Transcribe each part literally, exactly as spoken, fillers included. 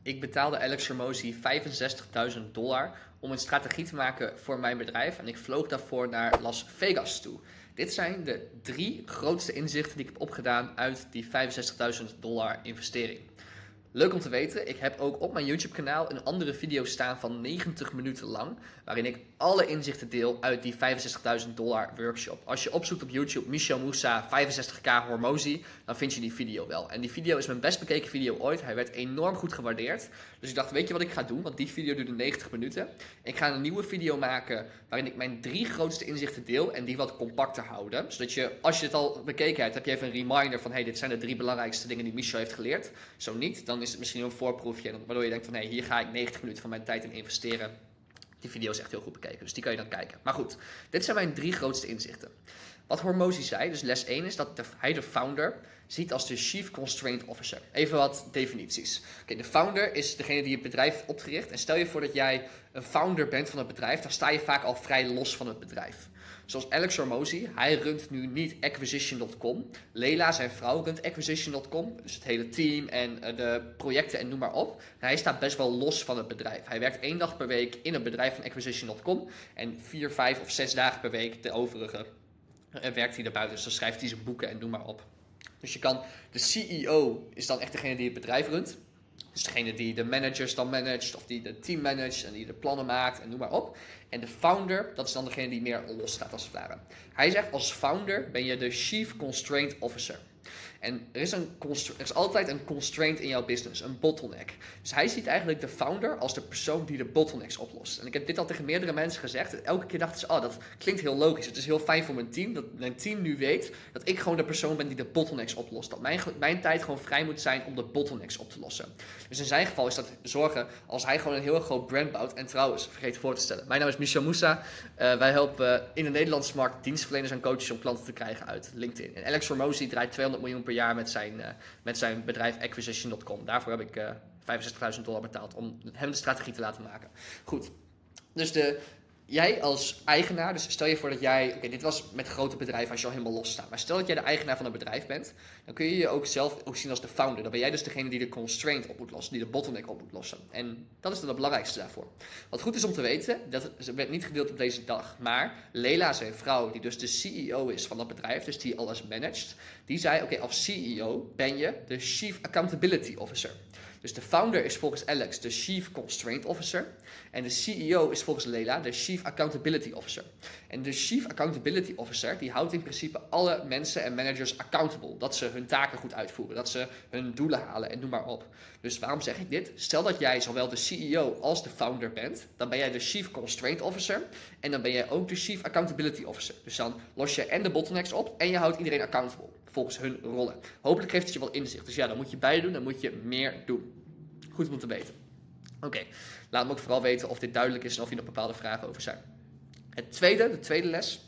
Ik betaalde Alex Hormozi vijfenzestigduizend dollar om een strategie te maken voor mijn bedrijf en ik vloog daarvoor naar Las Vegas toe. Dit zijn de drie grootste inzichten die ik heb opgedaan uit die vijfenzestigduizend dollar investering. Leuk om te weten, ik heb ook op mijn YouTube kanaal een andere video staan van negentig minuten lang, waarin ik alle inzichten deel uit die vijfenzestigduizend dollar workshop. Als je opzoekt op YouTube Michel Moussa vijfenzestig k Hormozi, dan vind je die video wel. En die video is mijn best bekeken video ooit, hij werd enorm goed gewaardeerd. Dus ik dacht, weet je wat ik ga doen, want die video duurde negentig minuten. Ik ga een nieuwe video maken waarin ik mijn drie grootste inzichten deel en die wat compacter houden. Zodat je, als je het al bekeken hebt, heb je even een reminder van, hey, dit zijn de drie belangrijkste dingen die Michel heeft geleerd. Zo niet, dan is het misschien een voorproefje, waardoor je denkt van, hé, hey, hier ga ik negentig minuten van mijn tijd in investeren. Die video is echt heel goed bekeken, dus die kan je dan kijken. Maar goed, dit zijn mijn drie grootste inzichten. Wat Hormozi zei, dus les één is dat de, hij de founder ziet als de Chief Constraint Officer. Even wat definities. Oké, de founder is degene die het bedrijf heeft opgericht. En stel je voor dat jij een founder bent van het bedrijf, dan sta je vaak al vrij los van het bedrijf. Zoals Alex Hormozi, hij runt nu niet acquisition punt com. Leila, zijn vrouw, runt acquisition punt com. Dus het hele team en de projecten en noem maar op. Hij staat best wel los van het bedrijf. Hij werkt één dag per week in het bedrijf van acquisition punt com. En vier, vijf of zes dagen per week de overige en werkt hij daarbuiten. Dus dan schrijft hij zijn boeken en noem maar op. Dus je kan, de C E O is dan echt degene die het bedrijf runt. Dus degene die de managers dan managt, of die de team managt en die de plannen maakt en noem maar op. En de founder, dat is dan degene die meer los staat als het ware. Hij zegt, als founder ben je de Chief Constraint Officer. En er is, een er is altijd een constraint in jouw business, een bottleneck. Dus hij ziet eigenlijk de founder als de persoon die de bottlenecks oplost. En ik heb dit al tegen meerdere mensen gezegd. En elke keer dachten ze, oh, dat klinkt heel logisch. Het is heel fijn voor mijn team, dat mijn team nu weet dat ik gewoon de persoon ben die de bottlenecks oplost. Dat mijn, mijn tijd gewoon vrij moet zijn om de bottlenecks op te lossen. Dus in zijn geval is dat zorgen als hij gewoon een heel groot brand bouwt. En trouwens, vergeet voor te stellen. Mijn naam is Michel Moussa. Uh, wij helpen in de Nederlandse markt dienstverleners en coaches om klanten te krijgen uit LinkedIn. En Alex Hormozi draait tweehonderd miljoen per jaar met zijn, uh, met zijn bedrijf acquisition punt com. Daarvoor heb ik uh, vijfenzestigduizend dollar betaald om hem de strategie te laten maken. Goed, dus de, jij als eigenaar, dus stel je voor dat jij, oké, okay, dit was met grote bedrijven als je al helemaal los staat, maar stel dat jij de eigenaar van een bedrijf bent, dan kun je je ook zelf ook zien als de founder. Dan ben jij dus degene die de constraint op moet lossen, die de bottleneck op moet lossen. En dat is dan het belangrijkste daarvoor. Wat goed is om te weten, dat werd niet gedeeld op deze dag, maar Leila, zijn vrouw, die dus de C E O is van dat bedrijf, dus die alles managt, die zei, oké, okay, als C E O ben je de Chief Accountability Officer. Dus de founder is volgens Alex de Chief Constraint Officer. En de C E O is volgens Leila de Chief Accountability Officer. En de Chief Accountability Officer die houdt in principe alle mensen en managers accountable. Dat ze hun taken goed uitvoeren. Dat ze hun doelen halen en noem maar op. Dus waarom zeg ik dit? Stel dat jij zowel de C E O als de founder bent. Dan ben jij de Chief Constraint Officer. En dan ben jij ook de Chief Accountability Officer. Dus dan los je en de bottlenecks op en je houdt iedereen accountable. Volgens hun rollen. Hopelijk geeft het je wel inzicht. Dus ja, dan moet je beide doen, dan moet je meer doen. Goed om te weten. Oké, okay. Laat me ook vooral weten of dit duidelijk is en of hier nog bepaalde vragen over zijn. Het tweede, de tweede les,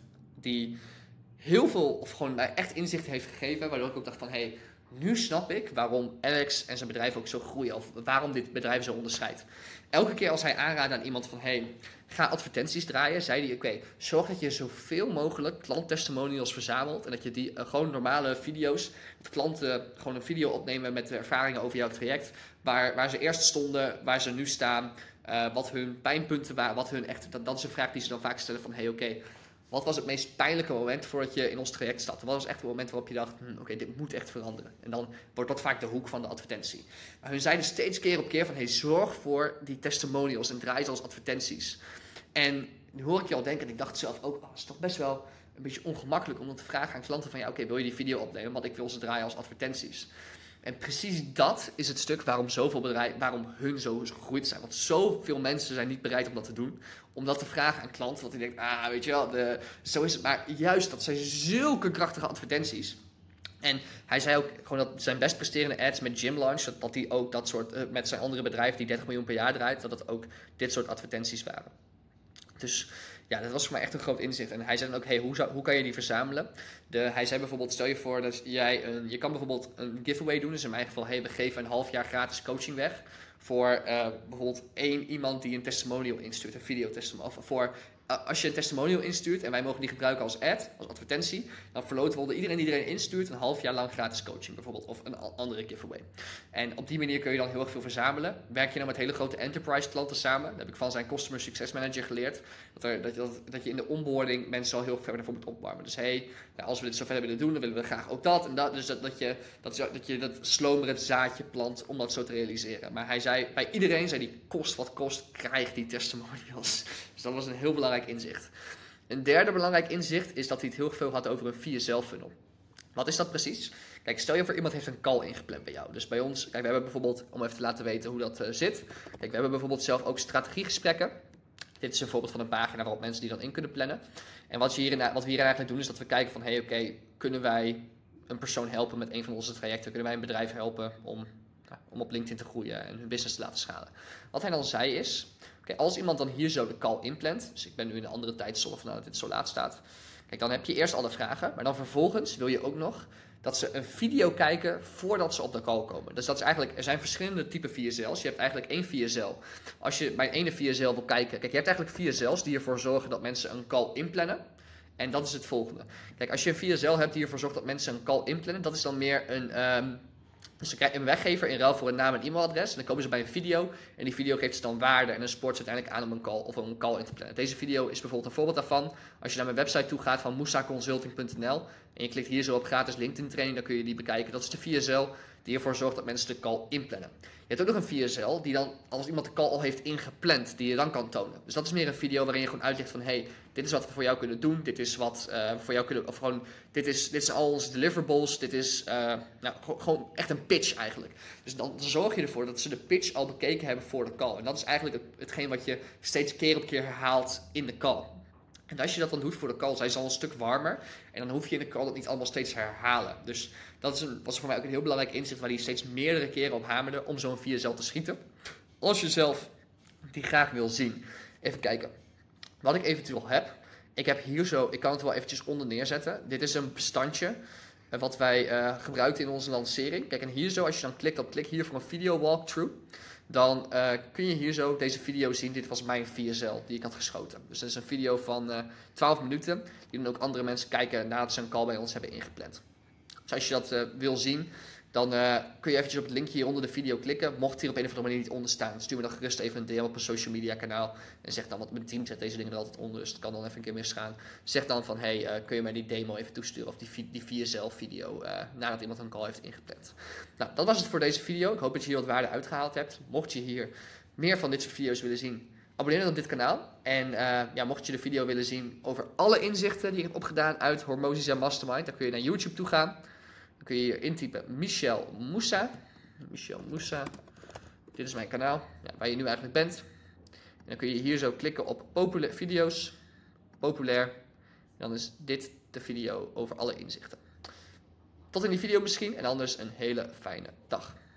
die heel veel, of gewoon mij echt inzicht heeft gegeven, waardoor ik ook dacht van, hé, hey, nu snap ik waarom Alex en zijn bedrijf ook zo groeien, of waarom dit bedrijf zo onderscheidt. Elke keer als hij aanraadde aan iemand van, hé, hey, ga advertenties draaien, zei hij, oké, okay, zorg dat je zoveel mogelijk klanttestimonials verzamelt en dat je die uh, gewoon normale video's, dat klanten gewoon een video opnemen met de ervaringen over jouw traject, waar, waar ze eerst stonden, waar ze nu staan, uh, wat hun pijnpunten waren, wat hun echt, dat, dat is een vraag die ze dan vaak stellen van, hé, hey, oké, okay, wat was het meest pijnlijke moment voordat je in ons traject stapte? Wat was echt het moment waarop je dacht, hm, oké, okay, dit moet echt veranderen. En dan wordt dat vaak de hoek van de advertentie. Maar hun zeiden steeds keer op keer van, hey, zorg voor die testimonials en draai ze als advertenties. En nu hoor ik je al denken, en ik dacht zelf ook, oh, het is toch best wel een beetje ongemakkelijk om dan te vragen aan klanten van, ja, oké, okay, wil je die video opnemen? Want ik wil ze draaien als advertenties. En precies dat is het stuk waarom zoveel bedrijven, waarom hun zo gegroeid zijn. Want zoveel mensen zijn niet bereid om dat te doen. Om dat te vragen aan klanten. Want die denken, ah, weet je wel, de, zo is het. Maar juist, dat zijn zulke krachtige advertenties. En hij zei ook gewoon dat zijn best presterende ads met Gym Launch, dat, dat die ook dat soort, uh, met zijn andere bedrijf die dertig miljoen per jaar draait, dat dat ook dit soort advertenties waren. Dus ja, dat was voor mij echt een groot inzicht. En hij zei dan ook, hey, hoe, zou, hoe kan je die verzamelen? De, hij zei bijvoorbeeld, stel je voor dat jij, een, je kan bijvoorbeeld een giveaway doen. Dus in mijn geval, hey, we geven een half jaar gratis coaching weg. Voor uh, bijvoorbeeld één iemand die een testimonial instuurt, een videotestimonial. Of voor als je een testimonial instuurt en wij mogen die gebruiken als ad, als advertentie, dan verloten we onder iedereen die iedereen instuurt een half jaar lang gratis coaching bijvoorbeeld, of een andere giveaway. En op die manier kun je dan heel erg veel verzamelen. Werk je dan met hele grote enterprise klanten samen, dat heb ik van zijn Customer Success Manager geleerd, dat, er, dat, dat, dat je in de onboarding mensen al heel ver ervoor moet opwarmen. Dus hey, nou, als we dit zo verder willen doen, dan willen we graag ook dat en dat. Dus dat, dat, je, dat, dat je dat slomerend zaadje plant om dat zo te realiseren. Maar hij zei, bij iedereen zei die kost wat kost, krijg die testimonials. Dus dat was een heel belangrijk inzicht. Een derde belangrijk inzicht is dat hij het heel veel had over een V S L-funnel. Wat is dat precies? Kijk, stel je voor iemand heeft een call ingepland bij jou. Dus bij ons, kijk, we hebben bijvoorbeeld, om even te laten weten hoe dat uh, zit. Kijk, we hebben bijvoorbeeld zelf ook strategiegesprekken. Dit is een voorbeeld van een pagina waarop mensen die dan in kunnen plannen. En wat, je hierin, wat we hierin eigenlijk doen is dat we kijken van, hé, hey, oké, okay, kunnen wij een persoon helpen met een van onze trajecten? Kunnen wij een bedrijf helpen om, nou, om op LinkedIn te groeien en hun business te laten schalen? Wat hij dan zei is, okay, als iemand dan hier zo de call inplant, dus ik ben nu in een andere tijdzone vandaar dat dit zo laat staat. Kijk, dan heb je eerst alle vragen, maar dan vervolgens wil je ook nog dat ze een video kijken voordat ze op de call komen. Dus dat is eigenlijk, er zijn verschillende typen V S L's. Je hebt eigenlijk één V S L. Als je bij ene V S L wil kijken, kijk, je hebt eigenlijk V S L's die ervoor zorgen dat mensen een call inplannen. En dat is het volgende. Kijk, als je een V S L hebt die ervoor zorgt dat mensen een call inplannen, dat is dan meer een... Um, Dus ze krijgen een weggever in ruil voor een naam en e-mailadres. En dan komen ze bij een video. En die video geeft ze dan waarde. En dan spoort ze uiteindelijk aan om een call of om een call in te plannen. Deze video is bijvoorbeeld een voorbeeld daarvan. Als je naar mijn website toe gaat van moussa consulting punt n l. En je klikt hier zo op gratis LinkedIn training. Dan kun je die bekijken. Dat is de V S L die ervoor zorgt dat mensen de call inplannen. Je hebt ook nog een V S L die dan, als iemand de call al heeft ingepland, die je dan kan tonen. Dus dat is meer een video waarin je gewoon uitlegt van, hey, dit is wat we voor jou kunnen doen. Dit is wat uh, we voor jou kunnen, of gewoon, dit is, dit zijn al onze deliverables. Dit is, uh, nou, gewoon echt een pitch eigenlijk. Dus dan zorg je ervoor dat ze de pitch al bekeken hebben voor de call. En dat is eigenlijk het, hetgeen wat je steeds keer op keer herhaalt in de call. En als je dat dan doet voor de call, zijn ze al een stuk warmer. En dan hoef je in de call dat niet allemaal steeds herhalen. Dus dat is een, was voor mij ook een heel belangrijk inzicht waar hij steeds meerdere keren op hamerde om zo'n V S L te schieten. Als je zelf die graag wil zien. Even kijken. Wat ik eventueel heb. Ik heb hier zo, ik kan het wel eventjes onder neerzetten. Dit is een bestandje wat wij uh, gebruikten in onze lancering. Kijk, en hier zo, als je dan klikt op klik hier voor een video walkthrough. Dan uh, kun je hier zo deze video zien. Dit was mijn V S L die ik had geschoten. Dus dat is een video van uh, twaalf minuten. Die dan ook andere mensen kijken nadat ze een call bij ons hebben ingepland. Dus als je dat uh, wil zien, dan uh, kun je eventjes op het linkje hier onder de video klikken. Mocht hier op een of andere manier niet onder staan, stuur me dan gerust even een D M op een social media kanaal. En zeg dan, want mijn team zet deze dingen er altijd onder, dus het kan dan even een keer misgaan. Zeg dan van, hey, uh, kun je mij die demo even toesturen of die, die V S L video uh, nadat iemand een call heeft ingepland. Nou, dat was het voor deze video. Ik hoop dat je hier wat waarde uitgehaald hebt. Mocht je hier meer van dit soort video's willen zien, abonneer dan op dit kanaal. En uh, ja, mocht je de video willen zien over alle inzichten die ik heb opgedaan uit Hormosis Mastermind, dan kun je naar YouTube toe gaan. Dan kun je hier intypen Michel Moussa. Michel Moussa. Dit is mijn kanaal, ja, waar je nu eigenlijk bent. En dan kun je hier zo klikken op populair video's. Populair. En dan is dit de video over alle inzichten. Tot in die video misschien en anders een hele fijne dag.